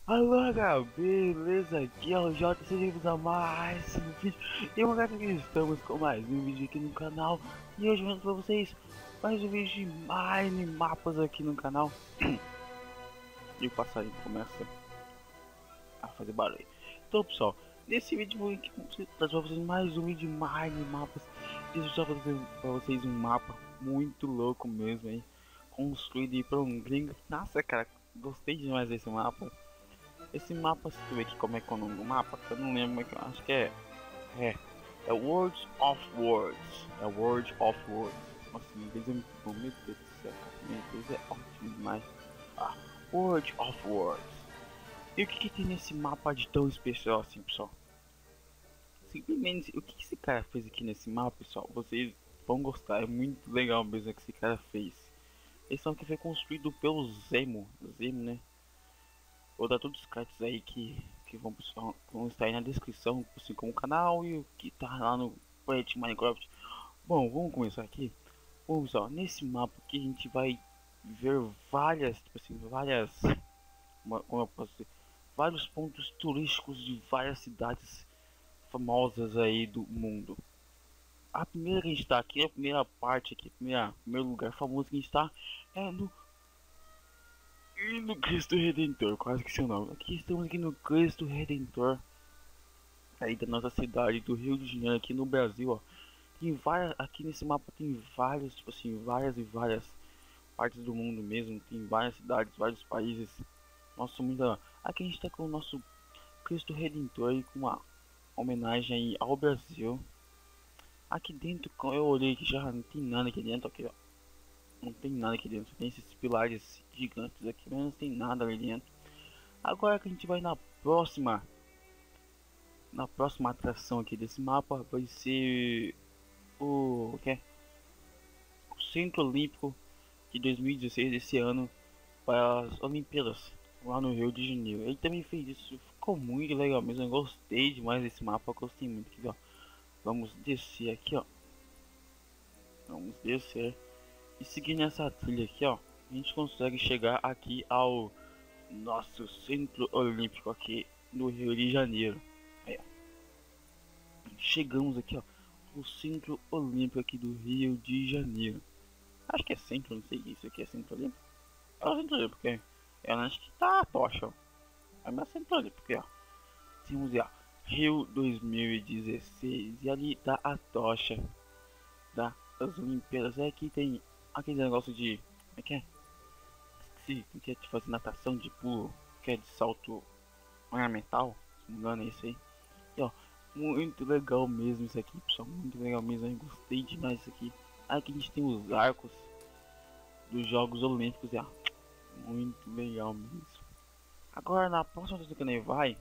Alô, galera, beleza? Aqui é o Jota, sejam bem-vindos a mais um vídeo. E galera, aqui estamos com mais um vídeo aqui no canal. E hoje eu mando pra vocês mais um vídeo de Mine Mapas aqui no canal. E o passarinho começa a fazer barulho. Então, pessoal, nesse vídeo eu vou trazer pra vocês mais um vídeo de Mine Mapas. E eu já vou trazer pra vocês um mapa muito louco mesmo, hein? Construído aí por um gringo. Nossa, cara, gostei demais desse mapa. Esse mapa, se tu ver aqui como é que é o nome do mapa, eu não lembro, mas eu acho que é World of Words. É World of Words. Nossa, meu Deus, é muito bom, meu Deus do céu, cara. Meu Deus, é ótimo demais. Ah, World of Words. E o que tem nesse mapa de tão especial assim, pessoal? Simplesmente, o que esse cara fez aqui nesse mapa, pessoal? Vocês vão gostar, é muito legal mesmo o que esse cara fez. Esse aqui foi construído pelo Zemo, né? Vou dar todos os cards aí que vão estar aí na descrição, assim como o canal e o que tá lá no Project Minecraft. Bom, vamos começar aqui. Vamos só, nesse mapa aqui a gente vai ver várias, tipo assim, como eu posso dizer, vários pontos turísticos de várias cidades famosas aí do mundo. A primeira que a gente tá aqui, a primeira parte aqui, primeiro lugar famoso que a gente tá é no Cristo Redentor, quase que seu nome. Aqui estamos aqui no Cristo Redentor, aí da nossa cidade do Rio de Janeiro, aqui no Brasil, ó. Tem várias, aqui nesse mapa tem vários, tipo assim, várias e várias partes do mundo mesmo. Tem várias cidades, vários países. Nossa, muita. Aqui a gente tá com o nosso Cristo Redentor aí, com uma homenagem aí ao Brasil. Aqui dentro, eu olhei que já não tem nada aqui dentro, aqui ó. Não tem nada aqui dentro, tem esses pilares gigantes aqui, mas não tem nada ali dentro. Agora que a gente vai na próxima atração aqui desse mapa, vai ser o que é? O Centro Olímpico de 2016 desse ano para as Olimpíadas lá no Rio de Janeiro. Ele também fez isso, ficou muito legal mesmo. Eu gostei demais desse mapa, eu gostei muito aqui, ó. Vamos descer aqui, ó. Vamos descer e seguir nessa trilha aqui, ó. A gente consegue chegar aqui ao nosso Centro Olímpico aqui no Rio de Janeiro. Aí, ó. Chegamos aqui, ó, o Centro Olímpico aqui do Rio de Janeiro. Acho que é centro, não sei isso aqui é Centro Olímpico. É o Centro Olímpico, porque eu acho que tá a tocha, ó. É mais Centro Olímpico, porque, ó. Temos ó, Rio 2016 e ali tá a tocha das Olimpíadas. É aqui tem aquele negócio de. Como é que é? Se quer te fazer natação de pulo, que é de salto ornamental, se não me engano é isso aí. E ó, muito legal mesmo isso aqui, pessoal, muito legal mesmo, eu gostei demais disso aqui. Aqui a gente tem os arcos dos Jogos Olímpicos, ó, muito legal mesmo. Agora na próxima coisa que a gente vai,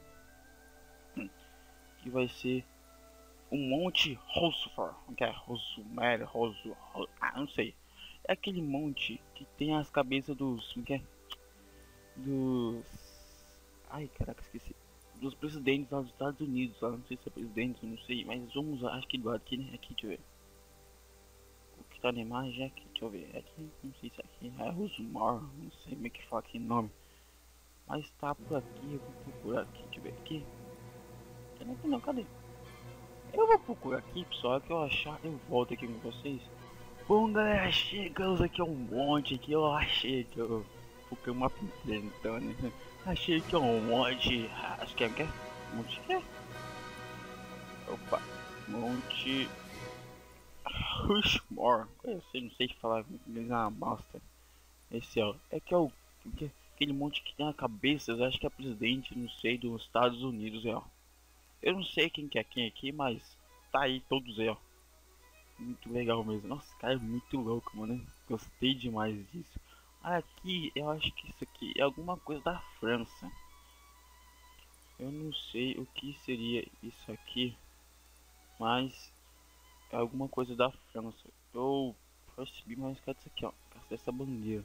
que vai ser o Monte Rossufar, que é Rosumer, não sei. É aquele monte que tem as cabeças dos, que é? Dos, ai caraca, esqueci. Dos presidentes lá dos Estados Unidos, lá, não sei se é presidente, não sei, mas vamos, acho que do lado aqui, né? Aqui, deixa eu ver. O que tá na imagem é aqui, deixa eu ver. Aqui, não sei se aqui é Rosmar, não sei como é que fala aqui o nome. Mas tá por aqui, eu vou procurar aqui, deixa eu ver aqui. Não, cadê? Eu vou procurar aqui, pessoal, que eu achar, eu volto aqui com vocês. Bom, galera, chegamos aqui a um monte aqui, eu achei que eu porque o mapa inteiro, então, né? Achei que é um monte, acho que é, monte que é? Opa, monte Rushmore, eu sei, não sei falar inglês, é uma bosta. Esse ó, é que é o aquele monte que tem a cabeça, eu acho que é presidente, não sei, dos Estados Unidos, ó. Eu não sei quem que é quem aqui, mas tá aí todos aí, ó. Muito legal mesmo. Nossa, cara, é muito louco, mano. Gostei demais disso. Aqui, eu acho que isso aqui é alguma coisa da França. Eu não sei o que seria isso aqui, mas é alguma coisa da França. Eu percebi mais que isso aqui, ó. Essa bandeira.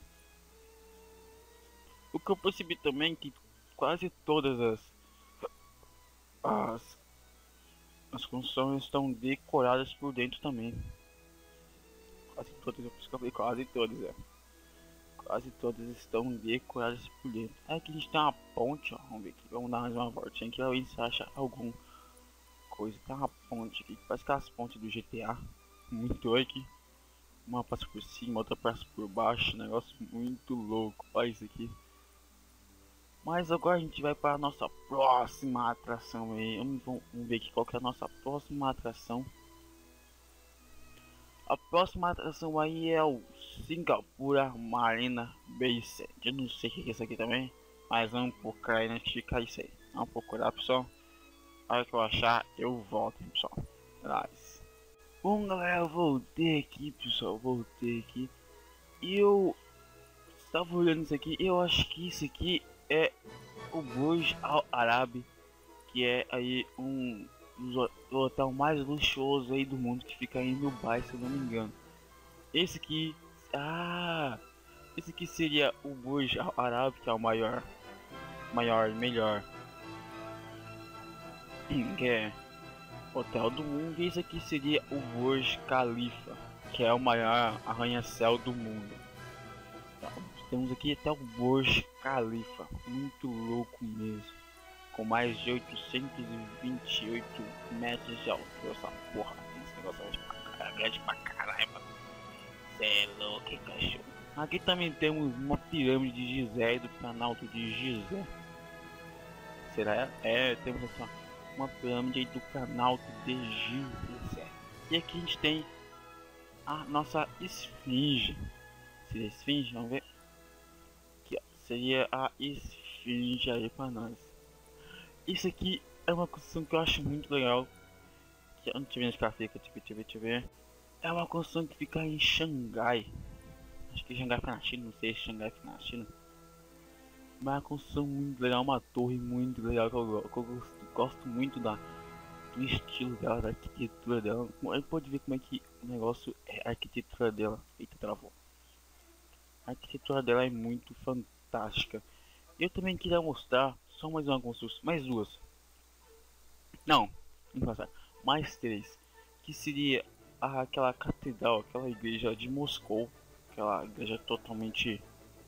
O que eu percebi também é que quase todas as, as construções estão decoradas por dentro também. Quase todas, eu falei quase todas, é. quase todas estão decoradas por dentro. Aqui a gente tem uma ponte, ó. Vamos ver aqui, vamos dar mais uma voltinha aqui, pra ver se acha alguma coisa. Tem uma ponte aqui, parece que é as pontes do GTA. Muito aqui. Uma passa por cima, outra passa por baixo, negócio muito louco. Olha isso aqui. Mas agora a gente vai para a nossa próxima atração aí. Vamos ver aqui qual que é a nossa próxima atração. A próxima atração aí é o Singapura Marina Bay Sands. Eu não sei o que é isso aqui também, mas vamos procurar aí, identificar isso aí. Vamos procurar, pessoal. A hora que eu achar, eu volto, pessoal. Nice. Bom, galera, eu voltei aqui, pessoal. Voltei aqui. E eu estava olhando isso aqui. Eu acho que isso aqui é o Burj Al Arab, que é aí o hotel mais luxuoso aí do mundo, que fica aí em Dubai, se eu não me engano. Esse aqui, esse aqui seria o Burj Al Arab, que é o maior, melhor, que é hotel do mundo. E esse aqui seria o Burj Khalifa, que é o maior arranha-céu do mundo. Então, temos aqui até o Burj Khalifa, muito louco mesmo, com mais de 828 metros de altura. Essa porra, esse negócio é grande pra caralho, mano. Cê é louco, que cachorro. Aqui também temos uma pirâmide de Gizé, do Planalto de Gizé. Será? É, temos aqui uma pirâmide aí do Planalto de Gizé. E aqui a gente tem a nossa esfinge. Seria a esfinge? Vamos ver. Aqui, ó. Seria a esfinge aí pra nós. Isso aqui é uma construção que eu acho muito legal. Que eu não tive onde fica, deixa eu ver. É uma construção que fica em Xangai. Acho que Xangai foi na China, não sei se Xangai foi na China. Mas é uma construção muito legal, uma torre muito legal que eu gosto muito do estilo dela, da arquitetura dela. Aí pode ver como é que o negócio é a arquitetura dela. Eita, travou. A arquitetura dela é muito fantástica. Eu também queria mostrar só mais uma construção, mais duas. Não, mais três. Que seria aquela catedral, aquela igreja de Moscou. Aquela igreja totalmente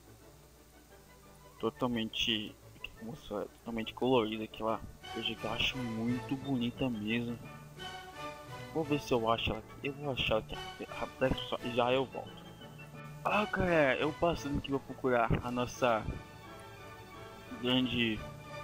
colorida, aquela igreja que eu acho muito bonita mesmo. Vou ver se eu acho ela aqui. Eu vou achar aqui e já eu volto. Ah, cara, eu passando aqui vou procurar a nossa grande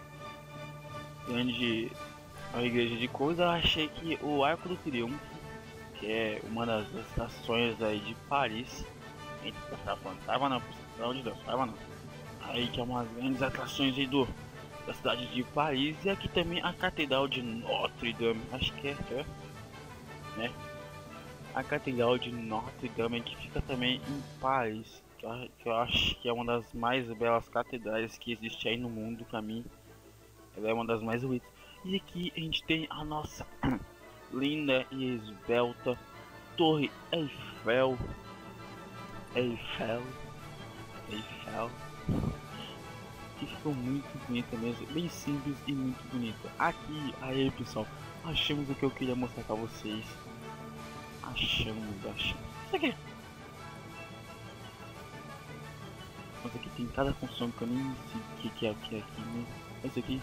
a igreja de coisa. Eu achei que o Arco do Triunfo, que é uma das estações aí de Paris. Eita, tava não, pelo amor de Deus, tava não. Aí que é umas grandes atrações aí da cidade de Paris. E aqui também a Catedral de Notre Dame, acho que é, né? A Catedral de Notre Dame, que fica também em Paris, que eu acho que é uma das mais belas catedrais que existe aí no mundo. Pra mim, ela é uma das mais bonitas. E aqui a gente tem a nossa linda e esbelta Torre Eiffel. Que ficou muito bonita mesmo, bem simples e muito bonita. Aqui, aí pessoal, achamos o que eu queria mostrar pra vocês. Achamos. Isso aqui. Mas aqui tem cada função que eu nem sei o que é aqui, né? Esse aqui.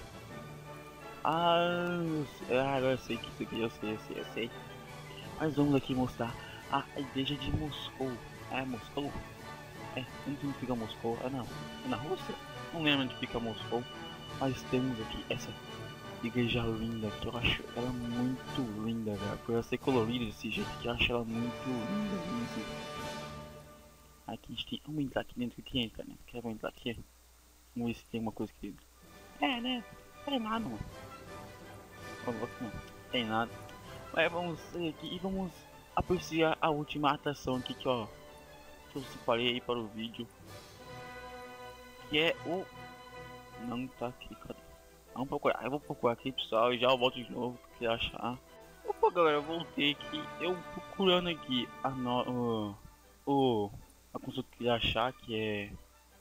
Agora eu sei que isso aqui, eu sei. Mas vamos aqui mostrar a igreja de Moscou. É Moscou? É, onde fica Moscou? Não, é na Rússia? Não lembro onde fica Moscou. Mas temos aqui essa igreja linda, que eu acho ela muito linda, velho. Por ela ser colorida desse jeito, que eu acho ela muito linda mesmo. Aqui a gente tem. Vamos entrar aqui dentro, que entra, né? Vamos entrar aqui. Vamos ver se tem uma coisa aqui dentro. É, né? Não tem nada, mano. Não tem nada. Mas vamos sair aqui e vamos apreciar a última atração aqui, que ó, que eu separei aí para o vídeo, que é o... Não tá aqui, cadê? Vamos procurar, eu vou procurar aqui, pessoal, e já eu volto de novo, porque achar. Opa, galera, eu voltei aqui, eu procurando aqui a construção que eu queria achar, que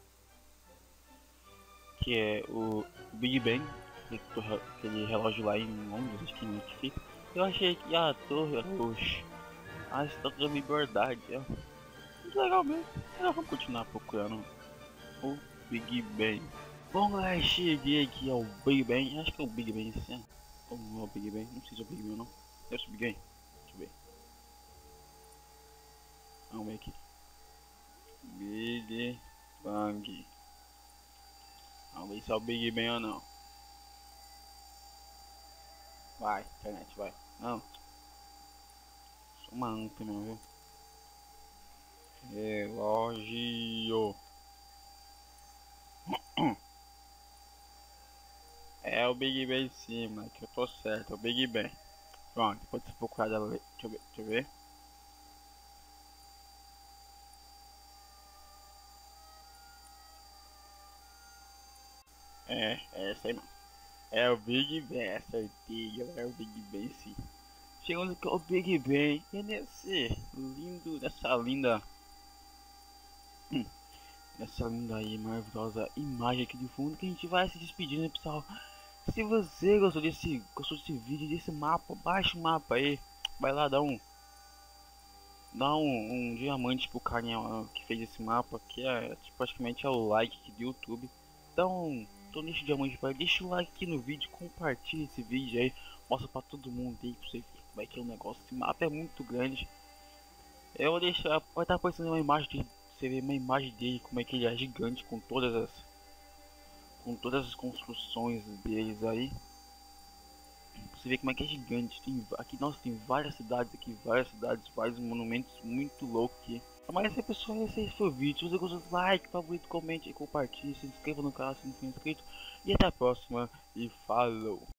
é o Big Ben, aquele relógio lá em Londres, acho que fica. Eu achei que a torre, a Estátua da Liberdade, é muito legal mesmo. Vamos continuar procurando o Big Ben. Bom, galera, cheguei aqui ao Big Ben. Acho que é o Big Ben esse ano. Ou não é o Big Ben? Não sei se é o Big Ben ou não. Deve ser o Big Ben. Deixa eu ver. Vamos ver aqui. Big Bang. Vamos ver se é o Big Ben ou não. Vai, internet, vai. Não. Sou uma anta mesmo, viu? Relógio. É o Big Ben sim, mano, que eu tô certo, é o Big Ben. Pronto, depois você procurar dela, deixa eu ver. É essa aí, mano. É o Big Ben, acertei, galera, é o Big Ben sim. Chegando aqui ao Big Ben, e nesse lindo, hum, nessa linda aí, maravilhosa imagem aqui de fundo que a gente vai se despedindo, né, pessoal. Se você gostou desse vídeo, desse mapa, baixa o mapa aí, vai lá, dá um diamante pro carinha que fez esse mapa, que é tipo, praticamente é o like aqui do YouTube. Então, deixa o diamante para deixa o like aqui no vídeo, compartilha esse vídeo aí, mostra pra todo mundo aí pra você ver como é que é o negócio. Esse mapa é muito grande. Eu vou deixar, vai estar aparecendo uma imagem de você ver uma imagem dele, como é que ele é gigante com todas as construções deles aí. Você vê como é que é gigante. Aqui, nossa, tem várias cidades, vários monumentos muito loucos aqui. Mas é pessoal, esse foi o vídeo. Se você gostou, like, favorito, comente e compartilhe. Se inscreva no canal se não for inscrito. E até a próxima. E falou!